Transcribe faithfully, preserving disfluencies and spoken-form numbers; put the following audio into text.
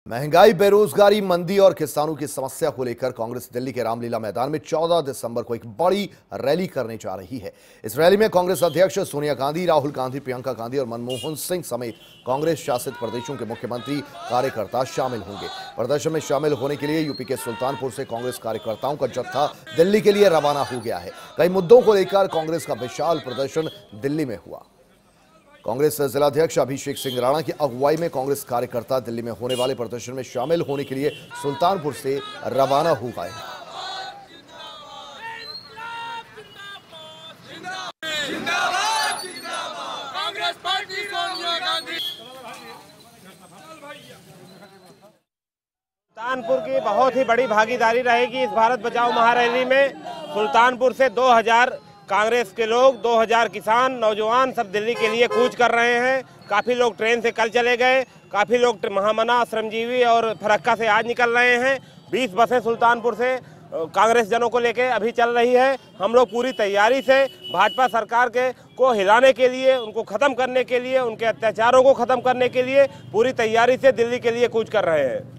महंगाई, बेरोजगारी, मंदी और किसानों की समस्या को लेकर कांग्रेस दिल्ली के रामलीला मैदान में चौदह दिसंबर को एक बड़ी रैली करने जा रही है। इस रैली में कांग्रेस अध्यक्ष सोनिया गांधी, राहुल गांधी, प्रियंका गांधी और मनमोहन सिंह समेत कांग्रेस शासित प्रदेशों के मुख्यमंत्री, कार्यकर्ता शामिल होंगे। प्रदर्शन में शामिल होने के लिए यूपी के सुल्तानपुर से कांग्रेस कार्यकर्ताओं का जत्था दिल्ली के लिए रवाना हो गया है। कई मुद्दों को लेकर कांग्रेस का विशाल प्रदर्शन दिल्ली में हुआ। कांग्रेस जिलाध्यक्ष अभिषेक सिंह राणा की अगुवाई में कांग्रेस कार्यकर्ता दिल्ली में होने वाले प्रदर्शन में शामिल होने के लिए सुल्तानपुर से रवाना हो गए हैं। सुल्तानपुर की बहुत ही बड़ी भागीदारी रहेगी इस भारत बचाओ महारैली में। सुल्तानपुर से दो हज़ार कांग्रेस के लोग, दो हज़ार किसान, नौजवान सब दिल्ली के लिए कूच कर रहे हैं। काफ़ी लोग ट्रेन से कल चले गए, काफ़ी लोग महामना, श्रमजीवी और फरक्का से आज निकल रहे हैं। बीस बसें सुल्तानपुर से कांग्रेस जनों को लेकर अभी चल रही है। हम लोग पूरी तैयारी से भाजपा सरकार के को हिलाने के लिए, उनको ख़त्म करने के लिए, उनके अत्याचारों को ख़त्म करने के लिए पूरी तैयारी से दिल्ली के लिए कूच कर रहे हैं।